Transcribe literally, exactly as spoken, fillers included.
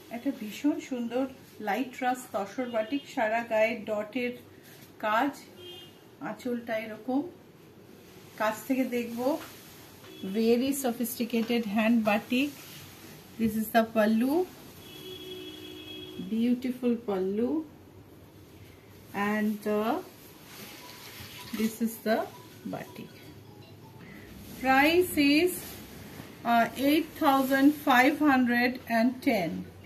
একটা ভীষণ সুন্দর লাইট রাস তসর বাটিক, সারা গায়ে ডটের কাজ, আঁচলটা এরকম কাছ থেকে দেখবো। Very sophisticated hand batik. This is the pallu, beautiful pallu, and uh, this is the batik. Price is uh, eight thousand five hundred ten.